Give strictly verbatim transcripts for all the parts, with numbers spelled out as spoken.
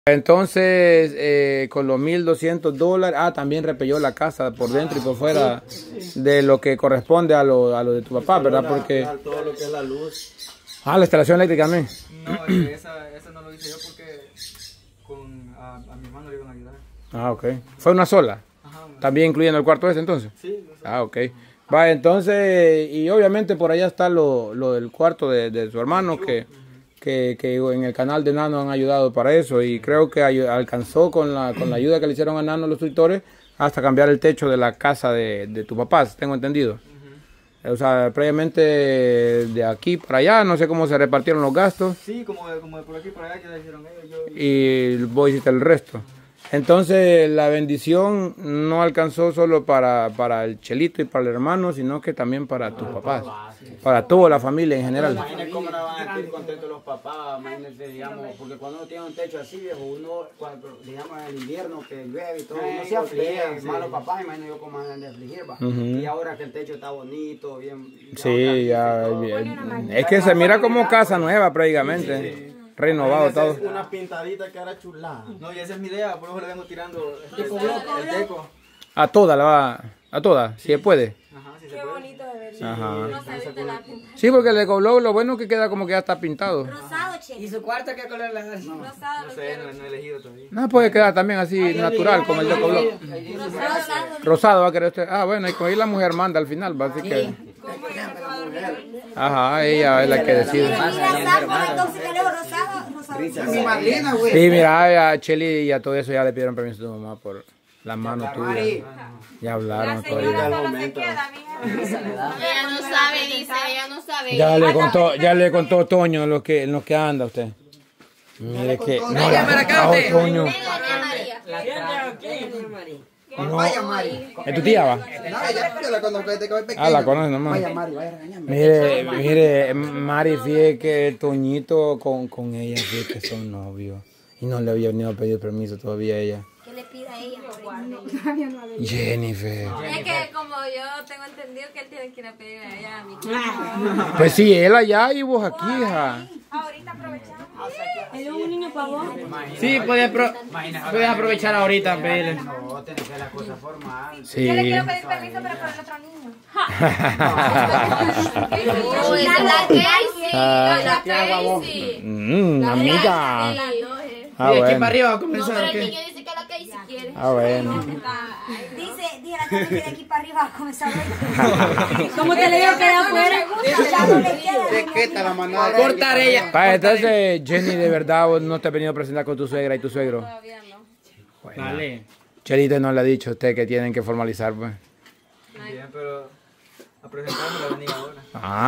Entonces, eh, con los mil doscientos dólares, ah, también repelló la casa por dentro y por fuera de lo que corresponde a lo, a lo de tu papá, ¿verdad? Porque... todo lo que es la luz. Ah, la instalación eléctrica también. No, esa, esa no lo hice yo porque con, a, a mi hermano le iban a ayudar. Ah, ok. ¿Fue una sola? Ajá, una ¿También incluyendo el cuarto ese entonces? Sí. No sé. Ah, ok. Va, entonces, y obviamente por allá está lo, lo del cuarto de, de su hermano, que, que, que en el canal de Nano han ayudado para eso, y creo que ay- alcanzó con la, con la ayuda que le hicieron a Nano los suscriptores hasta cambiar el techo de la casa de, de tu papá, tengo entendido. O sea, previamente de aquí para allá, no sé cómo se repartieron los gastos, Sí, como de, como de por aquí para allá ya hicieron ellos. Yo, y vos hiciste el resto. Entonces la bendición no alcanzó solo para, para el Chelito y para el hermano, sino que también para tus papás, para toda la familia en general. Imagínate cómo no van a estar contentos los papás, imagínate, digamos, porque cuando uno tiene un techo así, viejo, uno, cuando, digamos, en el invierno que llueve y todo, uno se aflige, más los papás, imagino yo cómo van a afligir, va. Ujú. Y ahora que el techo está bonito, bien... Sí, ya, bien. Es que se mira como casa nueva prácticamente, renovado todo. Una pintadita que era chulada. no, y esa es mi idea, por eso le vengo tirando el, el deco. A toda la va, a toda, si se puede. Ajá, si se Qué puede. bonito de verdad. Ajá. No se viste la pinta. Sí, porque el cobló, lo bueno es que queda como que ya está pintado. Rosado, che. ¿Y su cuarto qué color le da? Rosado, No lo sé, quiero. no, no he elegido todavía. No puede quedar también así natural como el de cobló. Rosado. Rosado va a querer usted. Ah, bueno, y con ahí la mujer manda al final, va, así que... ¿Cómo es que va a dormir? Ajá, ella es la que decide. Mira, saco, entonces que leo rosado, rosado. Mi madrina, güey. Sí, mira, a Cheli y a todo eso ya le pidieron permiso a tu mamá por las manos tuyas. Ya hablaron todo. Señora solo se queda, mija. Ella no sabe, dice, ella no sabe. Ya le contó, ya le contó Toño en lo que, en lo que anda usted. Mire que... No, Venga para acá, ah, usted. Toño. Venga, doña María. No. Vaya, Mari. ¿Es tu tía, va? No, ella, yo la conozco desde que voy pequeño. Ah, la conoces nomás. Vaya, Mari, vaya a regañarme. Mire, mire, Mari, fíjate que Toñito con, con ella, fíjate que son novios. Y no le había venido a pedir permiso todavía a ella. ¿Qué le pida a ella? Jennifer. Es que como yo tengo entendido que él tiene que ir a pedir allá a mi casa. Pues sí, él allá y vos aquí, hija. Ahorita aprovechamos. Él es un niño pavón. Sí, puedes, apro puedes aprovechar ahorita, pedirle. No, tiene que ser la cosa formal. Sí. Yo le quiero pedir permiso, pero por el otro niño. No, esa es la Casey. Ah. La Casey. Mm, amiga. Las dos, eh. Ah, Y de aquí para bueno. arriba va a No, comenzar. pero el ¿o qué? niño dice que la Casey quiere. Ah, bueno. Dice, dije la tarde que de aquí para arriba va a comenzar a ver. ¿Cómo te le digo que de afuera? Ya no le queda. ¿De qué está la manada? Cortar ella. Pa, entonces, Jenny, de verdad, vos no te has venido a presentar con tu suegra y tu suegro. Todavía no. Bueno. Dale. Chelito no le ha dicho a usted que tienen que formalizar, pues. Bien, pero a presentarme la venía ahora.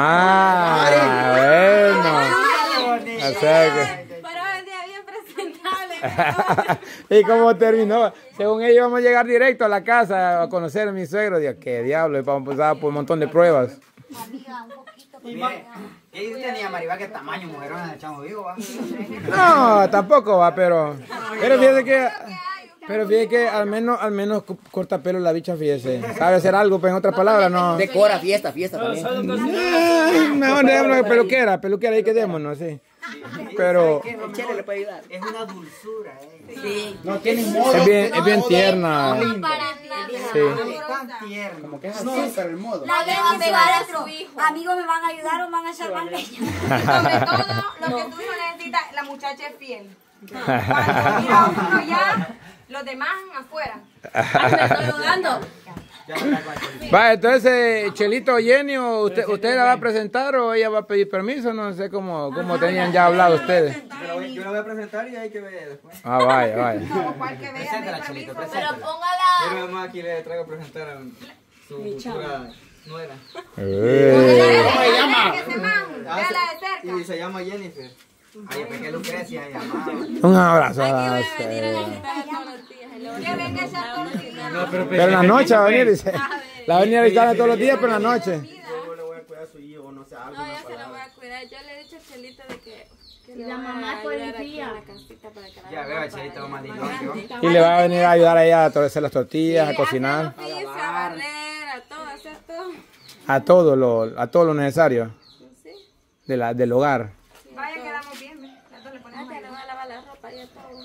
Ah, bueno. O sea que... Pero el día bien presentable. ¿Y cómo terminó? Según ellos vamos a llegar directo a la casa a conocer a mi suegro. Dios, qué diablo, y vamos a pasar por un montón de pruebas. Amiga, un poquito. Mire, ¿y usted tenía, Maribá, qué tamaño, mujerón, el chamo vivo, va? No, tampoco va, pero... Pero fíjese que... Pero fíjese que al menos, al menos co- corta pelo la bicha, fíjese. Sabe hacer algo, pero en otras palabras, no. Decora, fiesta, fiesta también. Eh, Mejor démonos de peluquera, peluquera ahí quedémonos, sí. Pero El chile le puede ayudar. Es una dulzura, eh. Sí. No tiene modo. es bien, es bien tierna. No para nada. Sí. Es tan tierno. Como que es así, pero el modo. La deja dejan pegar a adentro. su hijo. Amigos, ¿me van a ayudar o van a echar más leña? Sobre todo, lo que tu hijo necesita, la muchacha es fiel. Cuando mira uno ya, los demás afuera. Me estoy jugando. Va, entonces, Chelito, Jenny, ¿o ¿usted, ¿usted la va a presentar o ella va a pedir permiso? No sé cómo, cómo tenían ya hablado ustedes. Yo la, voy, yo la voy a presentar y hay que ver después. Ah, vaya, vaya. Como cual que vea, Preséntala, de Chelito, permiso. Pero Yo póngala. nomás aquí le traigo a presentar a su futura nuera. Eh. ¿Cómo se llama? Que se man, Ah, véala de se- cerca. Y se llama Jennifer. Ay, porque Lucrecia llamaba. Un abrazo. a Aquí usted. voy a venir a visitar todos los días. Que venga esa torcida. No, pero Pero en la noche va a venir, dice. La va a venir a visitarme todos los días, pero en la noche. Yo le voy a cuidar a su hijo, no sé, No, alguna yo se lo voy palabra. a cuidar. Yo le he dicho a Chelito de que, que Y le la voy a mamá es ayudar aquí policía. en la casita para que la Ya haga veo, para Chelito, allá. más dilón, yo. Y le va a venir a ayudar a ella a hacer las tortillas, a cocinar, A hacer oficio, a barrer, a todo, a hacer todo. a todo lo, a todo lo necesario Sí. de la, del hogar. Vaya, quedamos bien, ¿ve? Entonces le ponemos Hasta le voy a lavar la ropa y a todo.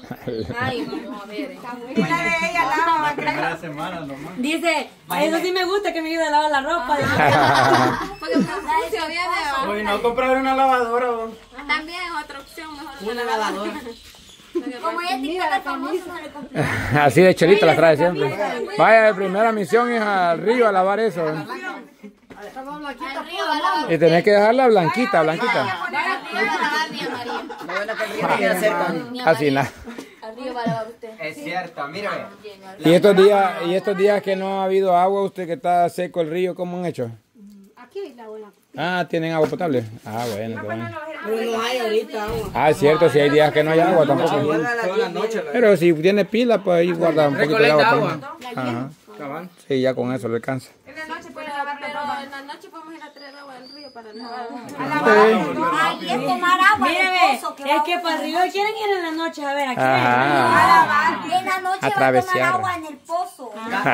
Ay, vamos a ver. Una de ellas lava, Primera semana nomás. Dice, eso sí me gusta que me ayude a lavar la ropa. Porque pues sucio viene. ¿va? Uy, no comprar una lavadora, vos. También es otra opción, mejor Una lavadora. Como ella es TikToker famoso, no le compré. Así de Chelito la trae siempre. Vaya, la primera misión es al río a lavar eso. Al río va a lavar. Y tenés que dejarla blanquita, blanquita. Al río va a lavar mi María. No ven a que el río queda cerca. Así nada. Al río va a lavar usted. Es cierto, mire. Y estos días, y estos días que no ha habido agua, usted que está seco el río, ¿cómo han hecho? Aquí la buena. Ah, ¿tienen agua potable? Ah, bueno, qué bueno. Pero no hay ahorita agua. Ah, es cierto, si hay días que no hay agua tampoco. Toda la noche. la- Pero si tiene pila, pues ahí guarda un poquito de Recolecta agua. agua. también. Ajá. Cabal. Sí, ya con eso le alcanza. En la noche puede Pero, lavar la pero ropa. en la noche podemos ir a traer agua del río para lavar. Ay, es tomar agua Mire, del ve, pozo. Que es va que uno. para arriba quieren ir en la noche a ver aquí. Ajá. En la noche va a Atravesar. tomar agua en el pozo.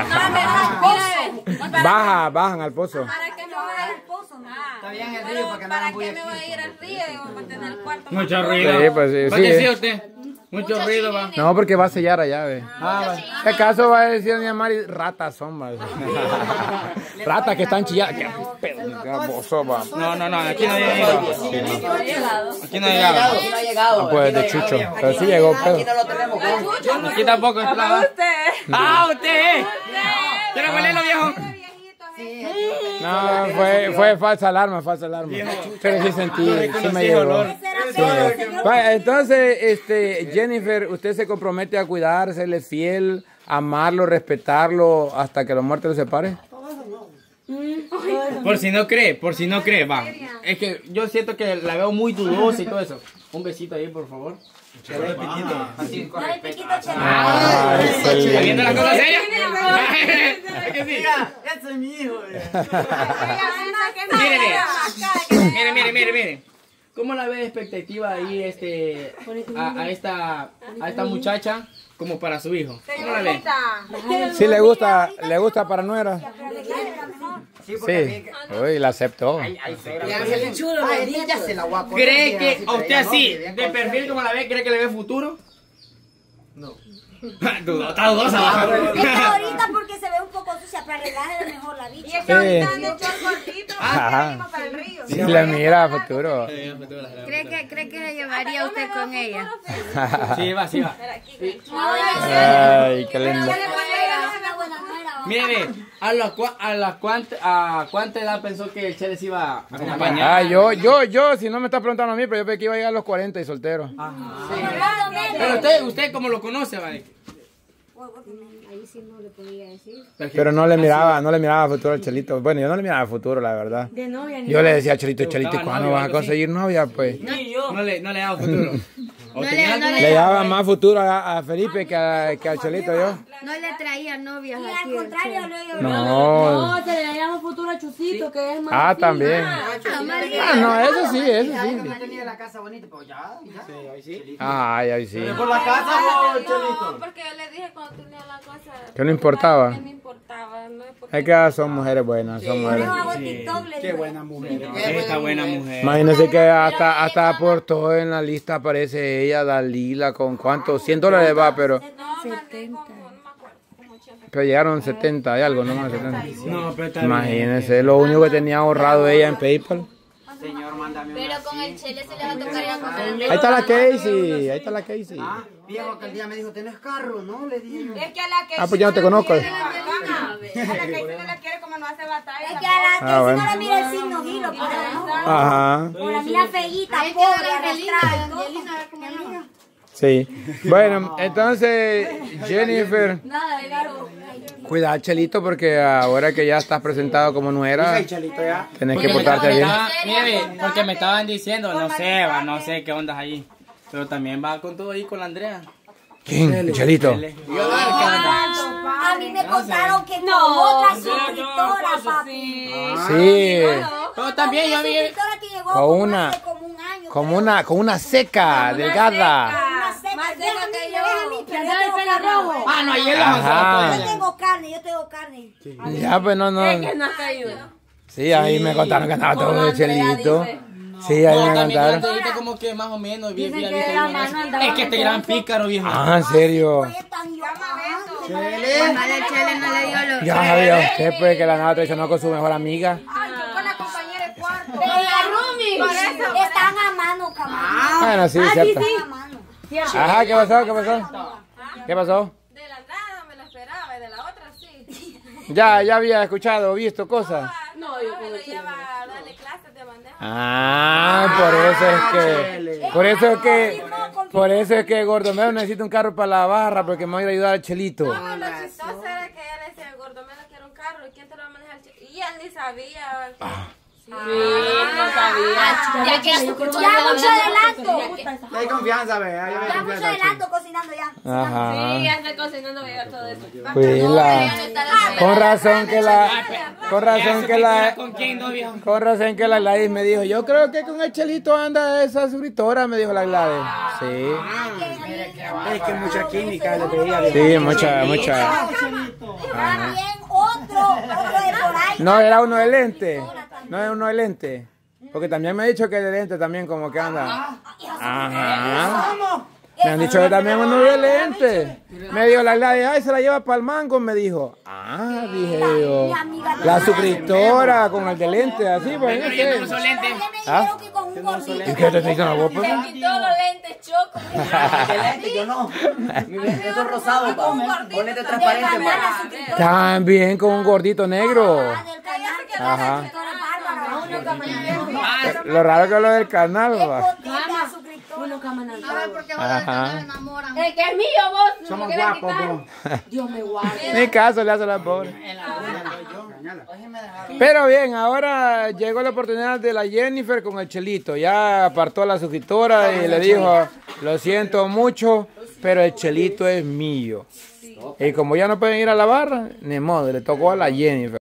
Baja, bajan al pozo. ¿Para qué me voy a ir al pozo? Está bien el río Pero para que no ¿para hagan qué bulla me voy a ir al río? Digo, para tener el cuarto. Mucho Sí, ruido. pues sí, ¿Va sí, que sí eh. usted? Mucho ruido va. No, porque va a sellar allá, ve. Ah, ¿qué acaso va a decir mi Mari? Ratas son, más. Ratas que están chilladas. Qué pedo, qué baboso, va. No, no, no, aquí no ha llegado. Aquí no ha llegado. Aquí no ha llegado. Ah, pues de Chucho. Pero sí llegó pedo. Aquí no lo tenemos. Aquí tampoco es plava. ¡Ah, usted! ¿Quiere huelerlo, viejo? No, fue, fue falsa alarma, falsa alarma. Pero sí sentí, sí me llegó. Sí. Vaya, entonces, este, Jennifer, usted se compromete a cuidar, serle fiel, amarlo, respetarlo hasta que la muerte lo separe. Por si no cree, por si no cree, va. Es que yo siento que la veo muy dudosa y todo eso. Un besito ahí, por favor. Así con Dale respeto. piquito, chela. Ah, ¿Está excelente. viendo las cosas serias? ¿Es que sí? Ese es mi hijo. Mire, mire, mire, mire, mire. ¿Cómo la ve de expectativa ahí este, a, a esta, a esta muchacha como para su hijo? ¿Cómo la ve? Sí le gusta, le gusta para nuera. Sí, porque Sí. Uy, la aceptó. hay cera. Ay, ya se la voy a poner. ¿Cree que Sí, a usted pero ya así, no, bien de perfil como la ve, cree que le ve futuro? No. Dudo, está dudosa, va. Es que ahorita porque se ve un poco sucia, para arreglarle mejor la Y bicha. es que ahorita anda hecho el gordito, Ajá. venimos para el río. Sí, le mira a futuro. ¿Cree que, ¿Cree que se llevaría usted con ella? Sí, va, sí va. Ay, qué lindo. Una buena nuera, va. Mire, ¿a la, cua- a, la cuánta, ¿a cuánta edad pensó que el Chele se iba a acompañar? Ah, yo, yo, yo, si no me está preguntando a mí, pero yo pensé que iba a llegar a los cuarenta y soltero. Pero usted, usted como lo conoce, vale. Pero no le miraba, no le miraba futuro al Chelito. Bueno, yo no le miraba futuro, la verdad. De novia ni Yo le decía a Chelito, Chelito, ¿y Gustaba cuándo novio, vas a algo así. conseguir novia? Pues Ni yo. No le, no le daba futuro. ¿O No tenía le- no alguna- le daba más futuro a, a Felipe que, a, que al Chelito yo. No le traía novias Y aquí. al contrario, lo yo. No. No, se le llama futuro a Chusito, que es más. Ah, así. también. Ah, no, eso sí, eso sí. Yo tenía la casa bonita, pues ya. ya. Ay, ay, sí. Por la casa, vos, No, Chelito. porque yo le dije cuando tenía la cosa. Que no importaba. Que no importaba. No es porque- Es que ah, son mujeres buenas, son mujeres. No hago TikTok, le Qué digo. buena mujer. Esta buena mujer. Imagínense que hasta, hasta por todo en la lista aparece ella, Dalila, con cuánto, cien dólares va, pero, No, mandé como, no me acuerdo, como ochenta. pero llegaron setenta y algo, no más setenta. No, pero está bien. Imagínense, lo único que tenía ahorrado ella en PayPal. Señor, mándame una Pero con el así. chele se le va a tocar ir a comprar el Ahí está la Casey, ahí está la Casey. Ah, viejo, aquel día me dijo, ¿tenés carro? No, le dije yo. Es que a la que Ah, pues ya no te conozco. A la que no la quiere como no hace batalla. Es que a la que Ah, si bueno. no le mira el signo gilo, por eso. Ajá, Por la mira feíta, pobre, arrastrada. y todo. Mi amiga. sí. Bueno, entonces, Jennifer, Nada, claro. cuida al Chelito porque ahora que ya estás presentado como nuera, Ay, Chelito, ya. tenés que Porque me portarte bien. estaba- mire, porque me estaban diciendo, no sé, va, no sé qué ondas ahí. Pero también va con todo ahí con la Andrea. ¿Quién? Chelito. Yo, ¿qué onda? A mí me contaron que con otra suscriptora, papi. Sí, Pero también yo Una vi... suscriptora que llegó Con como una- hace como un año. como una, como una seca, delgada. Una seca. Más Deja seca a mí, que me deja a mí, yo. pero Que yo anda el tengo pelo carne. rojo. Ah, no, ayer la Ajá. Yo tengo carne, yo tengo carne. Ya, pues no, no. No ha caído. Sí, ahí me contaron que andaba todo el Chelito. Sí, ahí No, me también mandaron. tú dijiste como que más o menos. bien, Dicen bien, que bien, la bien, mano bien. andaba Es que este con gran otro. pícaro, viejo. Ah, ¿en serio? Chele no le dio lo. Ya sabía usted, pues, que la nada traicionó con su mejor amiga. Ay, yo con la compañera de cuarto. Pero la Rumi. Por eso. Están a mano, camarada. Bueno, sí, cierto. Están a mano. Ajá, ¿qué pasó? ¿Qué pasó? ¿Qué pasó? De la nada me lo esperaba y de la otra sí. Ya, ya había escuchado o visto cosas. No, yo me lo lleva a darle clases de bandeja. Ah, por eso es que, por eso es que, por eso es que Gordomero necesita un carro para la barra, porque me va a ir a ayudar al Chelito. No, lo chistoso era que él decía, Gordomero quiere un carro, ¿y quién te lo va a manejar? Y él ni sabía. Sí, no sabía. Ya que ya mucho adelanto. Ya hay confianza, ve. Ya hay Ya mucho confianza. adelanto cocinando ya. Ajá. Sí, ya estoy cocinando veía todo eso. Pues la, con razón que la, con razón que la, ¿Con quién no, viejo? con razón que la Gladys me dijo, yo creo que con el Chelito anda esa suscriptora, me dijo la Gladys. Sí. Es que mucha química le pedía. Sí, mucha, mucha. También otro, otro de por ahí. No, era uno de lente. No era uno de lente. Porque también me ha dicho que de lente también como que anda. Ajá. Me han dicho que también uno de lente. Me dijo la Gladys, ay, se la lleva para el mango, me dijo. Ah, dije yo. La suscriptora con el de lente, así, pues. Pero yo no uso lentes. ¿Ah? Que con un gordito. ¿Y qué te dicen a vos, pues? Se quitó los lentes choco. Excelente, yo no. Mi lente es rosado, pa. Con lente transparente, pa. También con un gordito negro. Ajá. Lo raro que es lo del canal, va. Uno cámara. Ajá. El que es mío, vos. Somos no quieres guapos, quitar. vos. Dios me guarde. Ni caso le hace la pobre. Pero bien, ahora llegó la oportunidad de la Jennifer con el Chelito. Ya apartó a la suscriptora y le dijo, lo siento mucho, pero el Chelito es mío. Y como ya no pueden ir a la barra, ni modo, le tocó a la Jennifer.